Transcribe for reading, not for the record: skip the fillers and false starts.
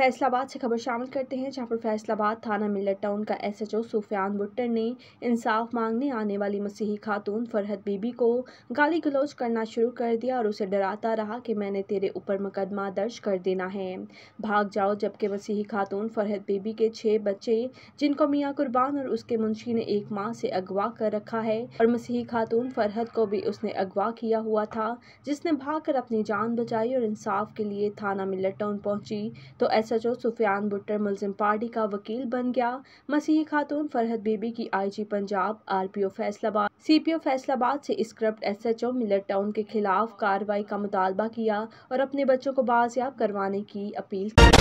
फैसलाबाद से खबर शामिल करते हैं, जहां पर फैसलाबाद थाना मिल्लत टाउन का एसएचओ सुफियान भुट्टर ने इंसाफ मांगने आने वाली मसीही खातून फरहत बीबी को गाली गलौज करना शुरू कर दिया और उसे डराता रहा कि मैंने तेरे ऊपर मुकदमा दर्ज कर देना है, भाग जाओ। जबकि मसीही खातून फरहत बीबी के 6 बच्चे जिनको मियाँ कुर्बान और उसके मुंशी ने 1 माह से अगवा कर रखा है और मसीही खातून फरहत को भी उसने अगवा किया हुआ था, जिसने भागकर अपनी जान बचाई और इंसाफ के लिए थाना मिल्लत टाउन पहुंची तो एसएचओ सुफियान भुट्टर मुल्जिम पार्टी का वकील बन गया। मसीही खातून फरहत बीबी की IG Punjab, RPO Faisalabad, CPO Faisalabad से स्क्रप्ट एसएचओ मिल्लत टाउन के खिलाफ कार्रवाई का मुतालबा किया और अपने बच्चों को बाजियाब करवाने की अपील की।